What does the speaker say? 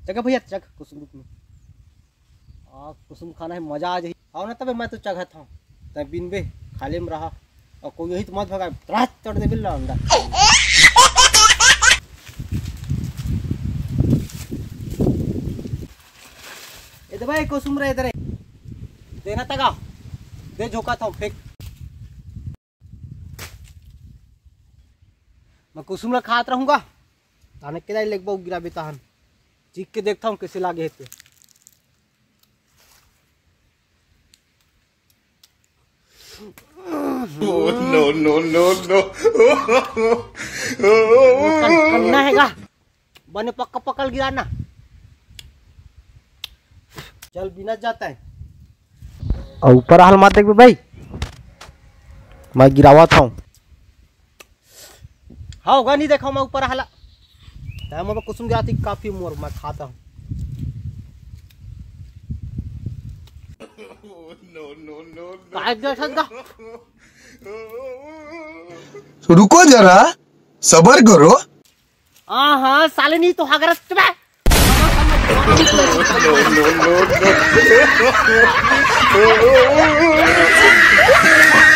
जगह भैया चख कुसुम में कुसुम खाना है मजा आ जाए। आओ ना तबे मैं तो चखत हूँ तब बिन बे खाली में रहा और कोई यही तो मत भगा रात चढ़ दे बिल अंडा इधर भाई कुसुम रे इधर देना तक आओ दे झोंका था फेंक मैं कुसुम खात रहूंगा ताने के लेग बहु गिरा बेताहन चीख के देखता हूँ कैसे लागे है नो नो नो नो करना हैगा बने पक्का पकड़ गिराना चल बिना जाता है और ऊपर हाल मार देख भाई मैं गिरावा था हाँ होगा नहीं देखा मैं ऊपर हाला मैं कुसुम गिराती काफी मोर मैं खाता हूँ रुको जरा सबर करो। हाँ साले नहीं तो हगर नो नो नो